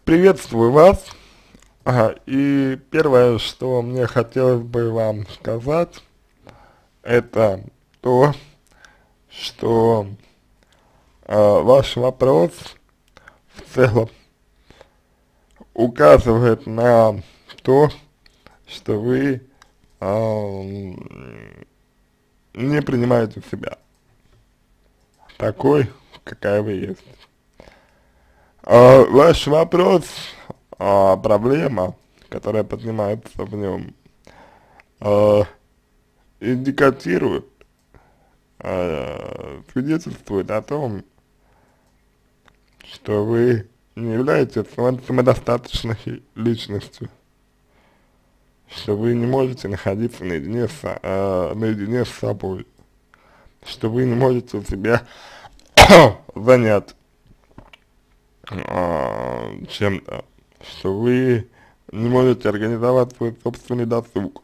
Приветствую вас. И первое, что мне хотелось бы вам сказать, это то, что ваш вопрос в целом указывает на то, что вы не принимаете себя такой, какая вы есть. Ваш вопрос, проблема, которая поднимается в нем, э, индикатирует, свидетельствует о том, что вы не являетесь самодостаточной личностью, что вы не можете находиться наедине с собой, что вы не можете себя занять чем-то, что вы не можете организовать свой собственный досуг,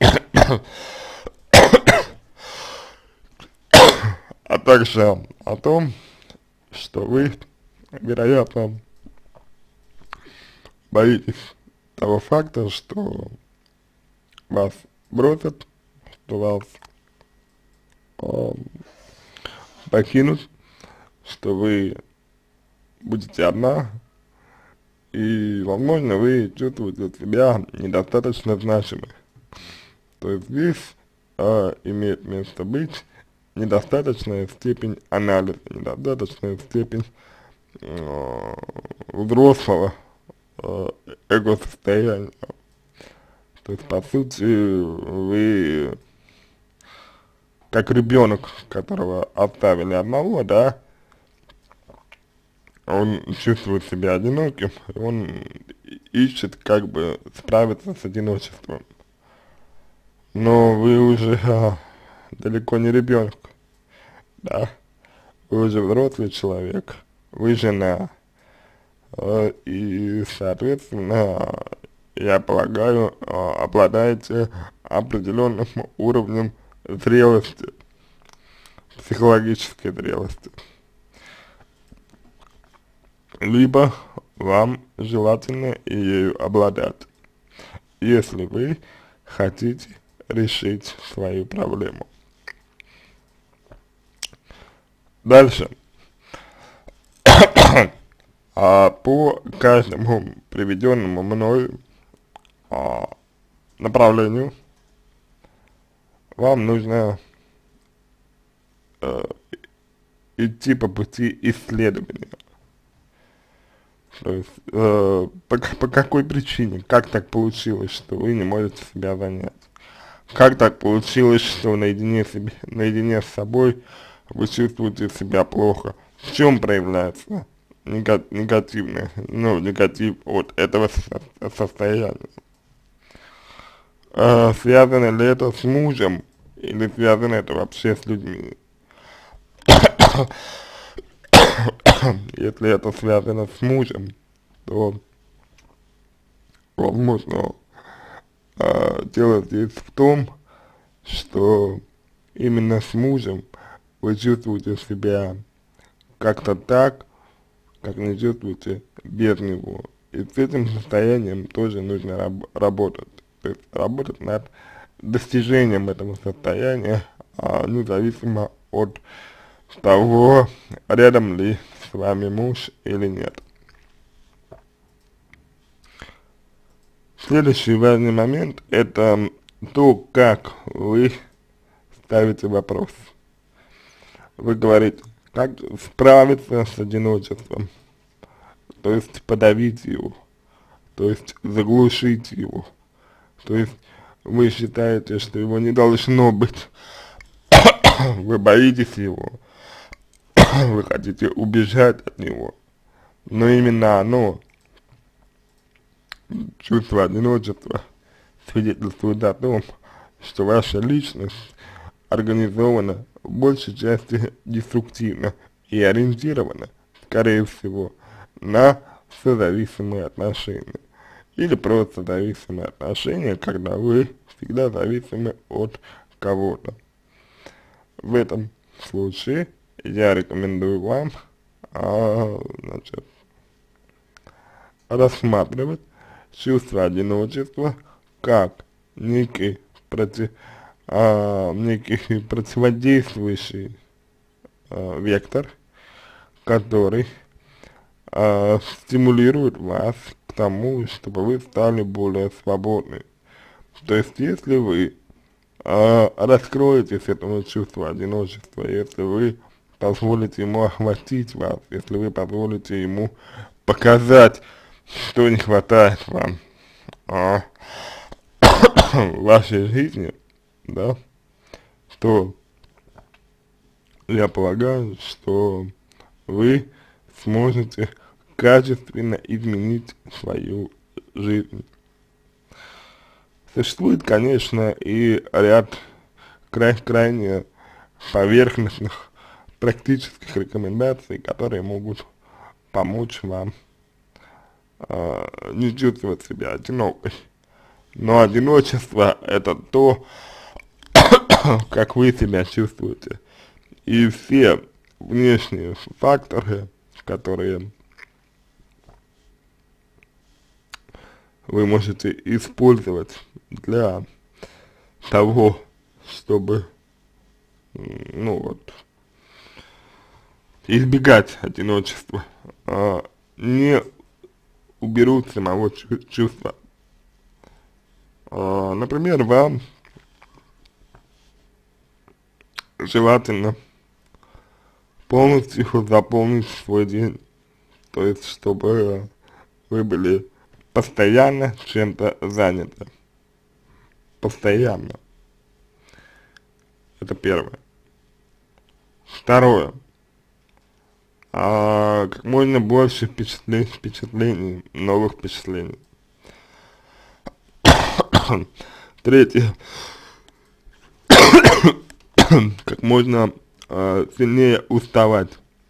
а также о том, что вы, вероятно, боитесь того факта, что вас бросят, что вас э, покинут, что вы будете одна, и, возможно, вы чувствуете себя недостаточно значимой. То есть здесь имеет место быть недостаточная степень анализа, недостаточная степень взрослого эго-состояния. То есть, по сути, вы как ребенок, которого оставили одного, да, он чувствует себя одиноким, и он ищет, как бы, справиться с одиночеством. Но вы уже далеко не ребенок, да, вы уже взрослый человек, вы жена, и, соответственно, я полагаю, обладаете определенным уровнем зрелости, психологической зрелости. Либо вам желательно ею обладать, если вы хотите решить свою проблему. Дальше. По каждому приведенному мною направлению вам нужно идти по пути исследования. То есть, по какой причине, как так получилось, что вы не можете себя занять? Как так получилось, что наедине с собой вы чувствуете себя плохо? В чем проявляется негатив от этого состояния? Связано ли это с мужем или связано это вообще с людьми? Если это связано с мужем, то, возможно, дело здесь в том, что именно с мужем вы чувствуете себя как-то так, как не чувствуете без него. И с этим состоянием тоже нужно работать. То есть работать над достижением этого состояния, независимо от того, рядом ли с вами муж или нет. Следующий важный момент — это то, как вы ставите вопрос. Вы говорите, как справиться с одиночеством, то есть подавить его, то есть заглушить его, то есть вы считаете, что его не должно быть, вы боитесь его, вы хотите убежать от него, но именно оно, чувство одиночества, свидетельствует о том, что ваша личность организована в большей части деструктивно и ориентирована, скорее всего, на созависимые отношения. Или просто зависимые отношения, когда вы всегда зависимы от кого-то. В этом случае я рекомендую вам, значит, рассматривать чувство одиночества как некий некий противодействующий вектор, который стимулирует вас к тому, чтобы вы стали более свободны. То есть, если вы раскроетесь этому чувству одиночества, если вы позволите ему охватить вас, если вы позволите ему показать, что не хватает вам в вашей жизни, да, то я полагаю, что вы сможете качественно изменить свою жизнь. Существует, конечно, и ряд крайне поверхностных практических рекомендаций, которые могут помочь вам не чувствовать себя одинокой. Но одиночество — это то, как вы себя чувствуете. И все внешние факторы, которые вы можете использовать для того, чтобы, ну вот, избегать одиночества, не уберут самого чувства. Например, вам желательно полностью заполнить свой день, то есть чтобы вы были постоянно чем-то заняты. Постоянно. Это первое. Второе. Как можно больше впечатлений, новых впечатлений. Третье. Как можно сильнее уставать,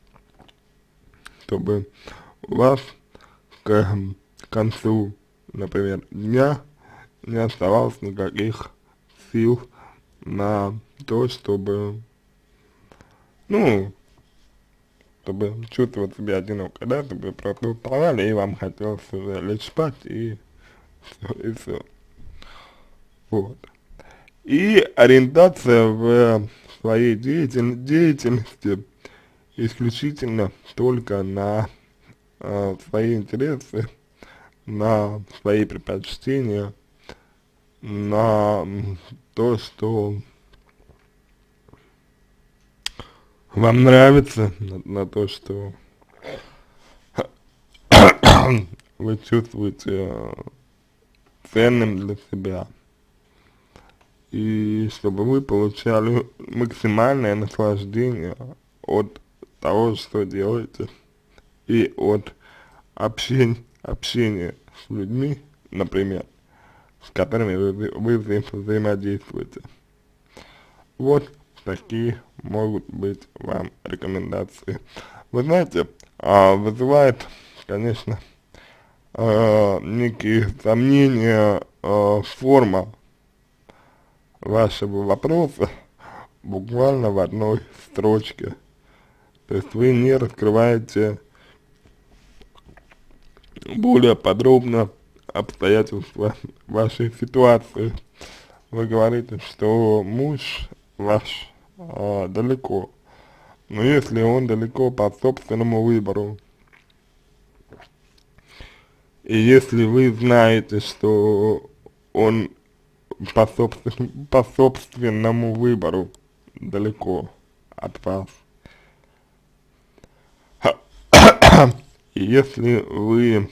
чтобы у вас к концу, например, дня не оставалось никаких сил на то, чтобы, ну, чтобы чувствовать себя одиноко, да, чтобы просто уставали, и вам хотелось уже лечь спать, и все. Вот. И ориентация в своей деятельности исключительно только на свои интересы, на свои предпочтения, на то, что вам нравится, на то, что вы чувствуете ценным для себя. И чтобы вы получали максимальное наслаждение от того, что делаете, и от общения с людьми, например, с которыми вы взаимодействуете. Вот такие могут быть вам рекомендации. Вы знаете, вызывает, конечно, некие сомнения форма вашего вопроса буквально в одной строчке. То есть вы не раскрываете более подробно обстоятельства вашей ситуации. Вы говорите, что муж ваш далеко, но если он далеко по собственному выбору, и если вы знаете, что он по собственному выбору далеко от вас, и если вы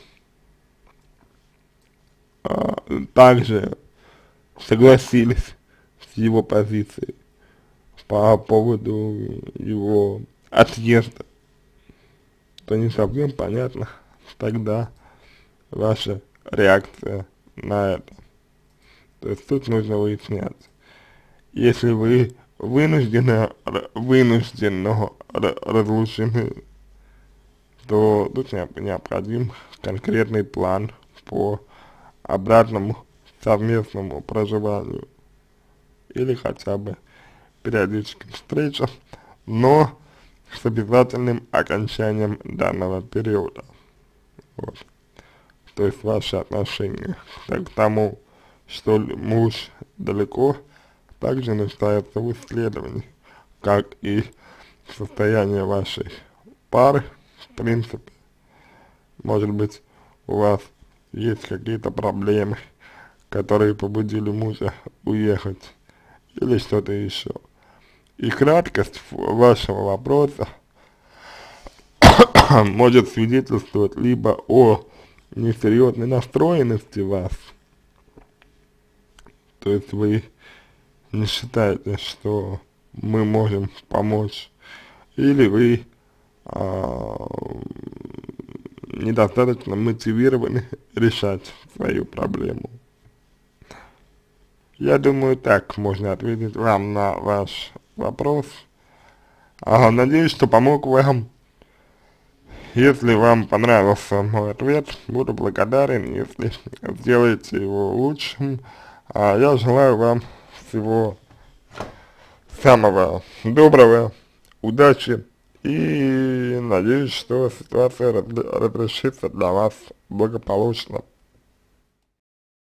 также согласились с его позицией по поводу его отъезда, то не совсем понятно тогда ваша реакция на это. То есть тут нужно выяснять. Если вы вынужденно разлучены, то тут необходим конкретный план по обратному совместному проживанию или хотя бы периодическим встречам, но с обязательным окончанием данного периода. Вот. то есть ваши отношения, к тому, что муж далеко, также нуждается в исследовании, как и состояние вашей пары, в принципе. Может быть, у вас есть какие-то проблемы, которые побудили мужа уехать, или что-то еще. И краткость вашего вопроса может свидетельствовать либо о несерьезной настроенности вас, то есть вы не считаете, что мы можем помочь, или вы недостаточно мотивированы решать свою проблему. Я думаю, так можно ответить вам на ваш вопрос. Надеюсь, что помог вам. Если вам понравился мой ответ, буду благодарен, если сделаете его лучшим. Я желаю вам всего самого доброго, удачи, и надеюсь, что ситуация разрешится для вас благополучно.